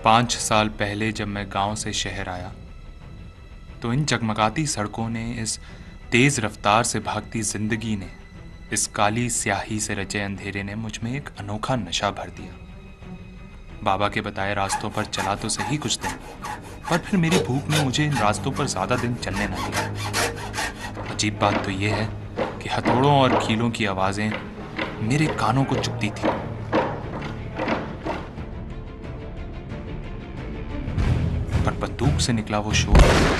5 साल पहले जब मैं गांव से शहर आया तो इन जगमगाती सड़कों ने, इस तेज रफ्तार से भागती जिंदगी ने, इस काली स्याही से रचे अंधेरे ने मुझ में एक अनोखा नशा भर दिया। बाबा के बताए रास्तों पर चला तो सही कुछ दिन, पर फिर मेरी भूख ने मुझे इन रास्तों पर ज्यादा दिन चलने न दिया। अजीब बात तो यह है कि हथौड़ों और कीलों की आवाजें मेरे कानों को चुभती थी। पर बंदूक से निकला वो शोर,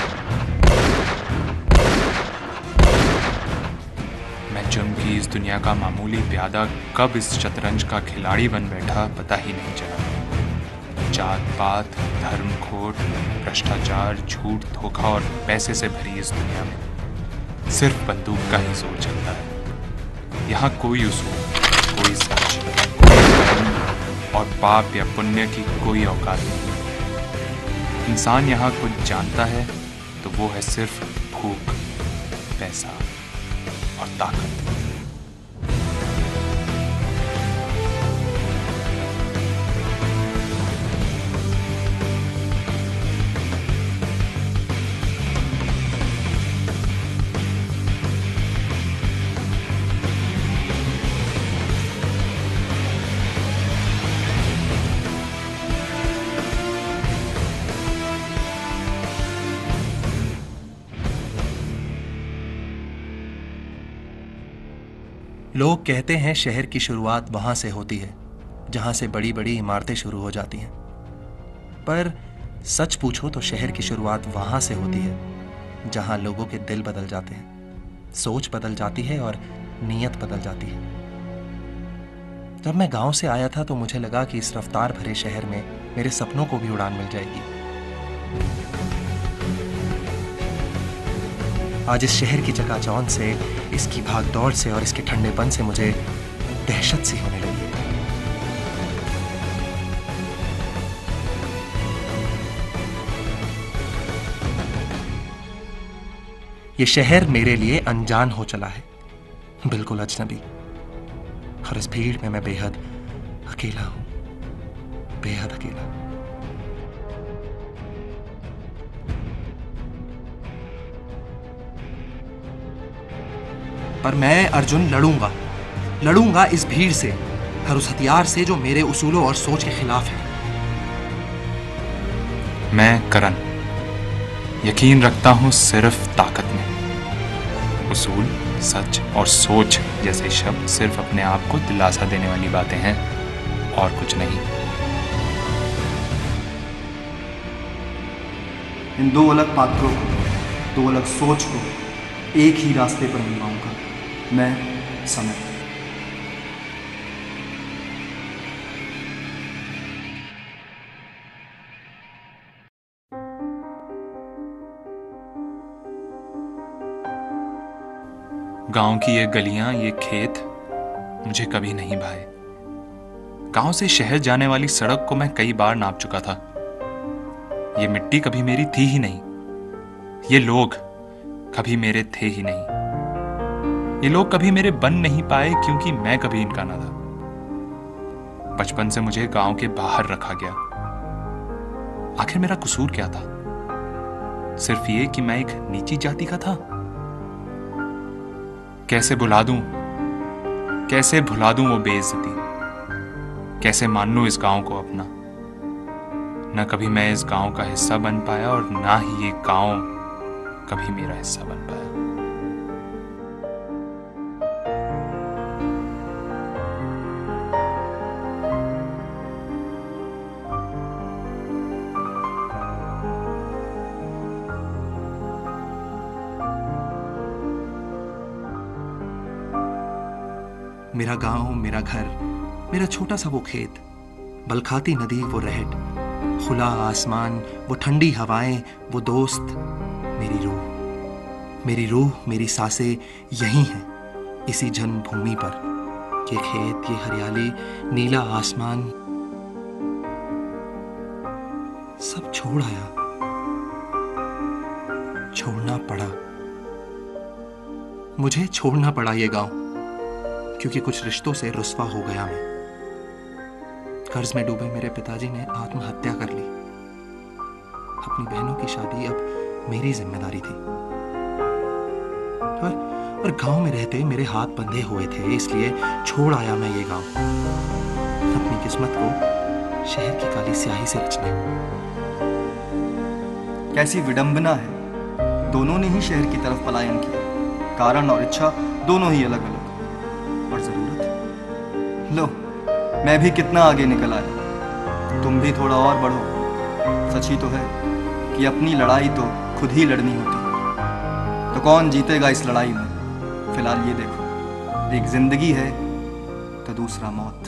मैं जुर्म की इस दुनिया का मामूली प्यादा कब इस शतरंज का खिलाड़ी बन बैठा पता ही नहीं चला। जात पात, धर्म खोट, भ्रष्टाचार, झूठ, धोखा और पैसे से भरी इस दुनिया में सिर्फ बंदूक का ही जोर चलता है। यहाँ कोई उसूल, कोई सच, कोई धर्म और पाप या पुण्य की कोई औकात नहीं। इंसान यहाँ कुछ जानता है तो वो है सिर्फ भूख, पैसा और ताकत। लोग कहते हैं शहर की शुरुआत वहां से होती है जहां से बड़ी बड़ी इमारतें शुरू हो जाती हैं, पर सच पूछो तो शहर की शुरुआत वहां से होती है जहां लोगों के दिल बदल जाते हैं, सोच बदल जाती है और नीयत बदल जाती है। जब मैं गांव से आया था तो मुझे लगा कि इस रफ्तार भरे शहर में मेरे सपनों को भी उड़ान मिल जाएगी। आज इस शहर की चकाचौंध से, इसकी भागदौड़ से और इसके ठंडेपन से मुझे दहशत सी होने लगी है। ये शहर मेरे लिए अनजान हो चला है, बिल्कुल अजनबी, और इस भीड़ में मैं बेहद अकेला हूं, बेहद अकेला। पर मैं अर्जुन लड़ूंगा इस भीड़ से, हर उस हथियार से जो मेरे उसूलों और सोच के खिलाफ है। मैं करण यकीन रखता हूं सिर्फ ताकत में। उसूल, सच और सोच जैसे शब्द सिर्फ अपने आप को दिलासा देने वाली बातें हैं और कुछ नहीं। इन दो अलग पात्रों को, दो अलग सोच को एक ही रास्ते पर मिलवाऊंगा मैं, समय। गांव की ये गलियां, ये खेत मुझे कभी नहीं भाए। गांव से शहर जाने वाली सड़क को मैं कई बार नाप चुका था। ये मिट्टी कभी मेरी थी ही नहीं, ये लोग कभी मेरे थे ही नहीं, ये लोग कभी मेरे बन नहीं पाए क्योंकि मैं कभी इनका ना था। बचपन से मुझे गांव के बाहर रखा गया। आखिर मेरा कसूर क्या था? सिर्फ ये कि मैं एक नीची जाति का था। कैसे भुला दूं वो बेइज्जती, कैसे मान लूं इस गांव को अपना। न कभी मैं इस गांव का हिस्सा बन पाया और ना ही ये गांव कभी मेरा हिस्सा बन पाया। मेरा गांव, मेरा घर, मेरा छोटा सा वो खेत, बलखाती नदी, वो रहट, खुला आसमान, वो ठंडी हवाएं, वो दोस्त, मेरी रूह, मेरी सांसें यही हैं, इसी जन्मभूमि पर। ये खेत, ये हरियाली, नीला आसमान, सब छोड़ आया, छोड़ना पड़ा। मुझे छोड़ना पड़ा ये गांव, क्योंकि कुछ रिश्तों से रुस्वा हो गया मैं। कर्ज में डूबे मेरे पिताजी ने आत्महत्या कर ली। अपनी बहनों की शादी अब मेरी जिम्मेदारी थी। और गांव में रहते मेरे हाथ बंधे हुए थे, इसलिए छोड़ आया मैं ये गांव, अपनी किस्मत को शहर की काली स्याही से रचने। कैसी विडंबना है, दोनों ने ही शहर की तरफ पलायन किया, कारण और इच्छा दोनों ही अलग अलग। और जरूरत, लो मैं भी कितना आगे निकल आया, तुम भी थोड़ा और बढ़ो। सच ही तो है कि अपनी लड़ाई तो खुद ही लड़नी होती है, तो कौन जीतेगा इस लड़ाई में? फिलहाल ये देखो, एक जिंदगी है तो दूसरा मौत।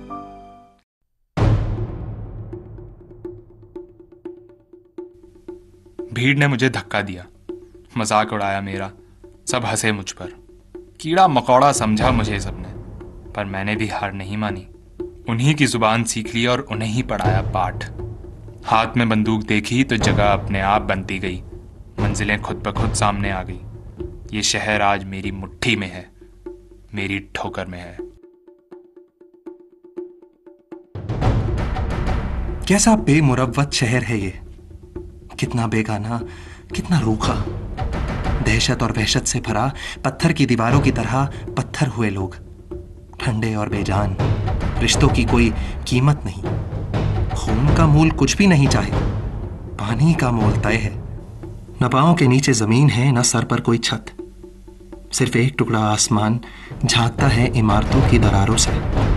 भीड़ ने मुझे धक्का दिया, मजाक उड़ाया मेरा, सब हंसे मुझ पर। कीड़ा मकोड़ा समझा मुझे सबने, पर मैंने भी हार नहीं मानी। उन्हीं की जुबान सीख ली और उन्हें ही पढ़ाया पाठ। हाथ में बंदूक देखी तो जगह अपने आप बनती गई, मंजिलें खुद ब खुद सामने आ गई। ये शहर आज मेरी मुट्ठी में है, मेरी ठोकर में है। कैसा बेमुरव्वत शहर है ये, कितना बेगाना, कितना रूखा, दहशत और वहशत से भरा, पत्थर की दीवारों की तरह पत्थर हुए लोग, ठंडे और बेजान, रिश्तों की कोई कीमत नहीं, खून का मोल कुछ भी नहीं चाहे, पानी का मोल तय है। न पांव के नीचे जमीन है, न सर पर कोई छत, सिर्फ एक टुकड़ा आसमान झांकता है इमारतों की दरारों से।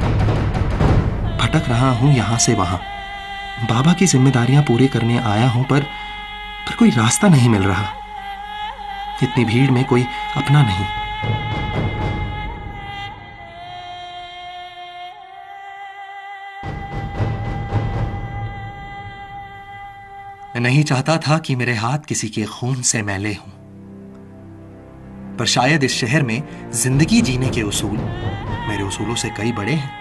भटक रहा हूं यहां से वहां, बाबा की जिम्मेदारियां पूरी करने आया हूं, पर कोई रास्ता नहीं मिल रहा। इतनी भीड़ में कोई अपना नहीं। मैं नहीं चाहता था कि मेरे हाथ किसी के खून से मैले हों, पर शायद इस शहर में जिंदगी जीने के उसूल मेरे उसूलों से कई बड़े हैं,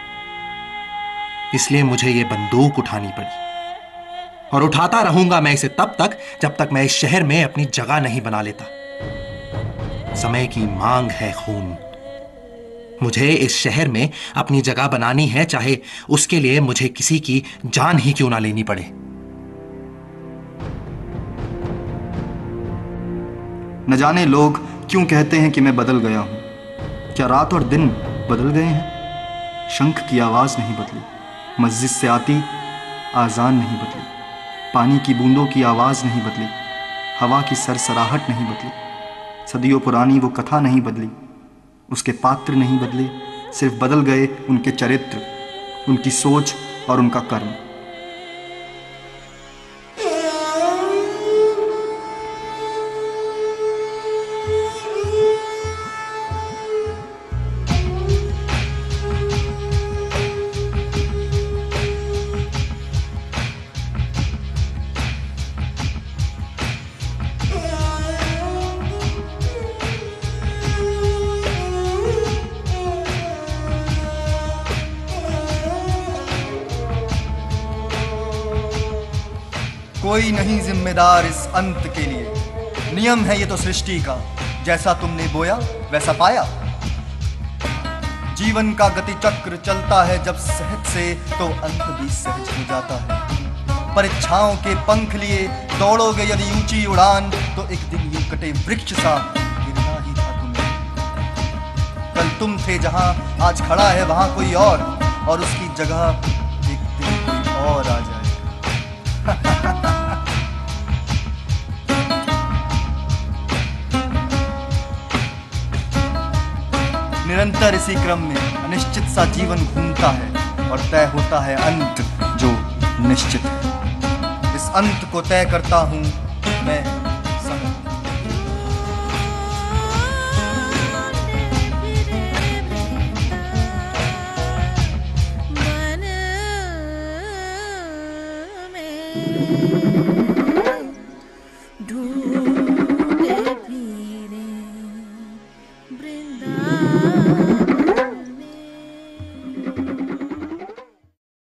इसलिए मुझे ये बंदूक उठानी पड़ी। और उठाता रहूंगा मैं इसे तब तक जब तक मैं इस शहर में अपनी जगह नहीं बना लेता। समय की मांग है खून, मुझे इस शहर में अपनी जगह बनानी है, चाहे उसके लिए मुझे किसी की जान ही क्यों ना लेनी पड़े। न जाने लोग क्यों कहते हैं कि मैं बदल गया हूं। क्या रात और दिन बदल गए हैं? शंख की आवाज नहीं बदली, मस्जिद से आती आजान नहीं बदली, पानी की बूंदों की आवाज नहीं बदली, हवा की सरसराहट नहीं बदली, सदियों पुरानी वो कथा नहीं बदली, उसके पात्र नहीं बदले, सिर्फ बदल गए उनके चरित्र, उनकी सोच और उनका कर्म। कोई नहीं जिम्मेदार इस अंत के लिए, नियम है ये तो सृष्टि का, जैसा तुमने बोया वैसा पाया। जीवन का गति चक्र चलता है जब सहज से, तो अंत भी सहज हो जाता है। परीक्षाओं के पंख लिए दौड़ोगे यदि ऊंची उड़ान, तो एक दिन यूं कटे वृक्ष सा गिरना ही था तुम्हें। कल तुम थे जहां, आज खड़ा है वहां कोई और उसकी जगह एक दिन कोई और आ जाएगा। निरंतर इसी क्रम में अनिश्चित सा जीवन घूमता है और तय होता है अंत जो निश्चित है। इस अंत को तय करता हूं मैं समय। मन में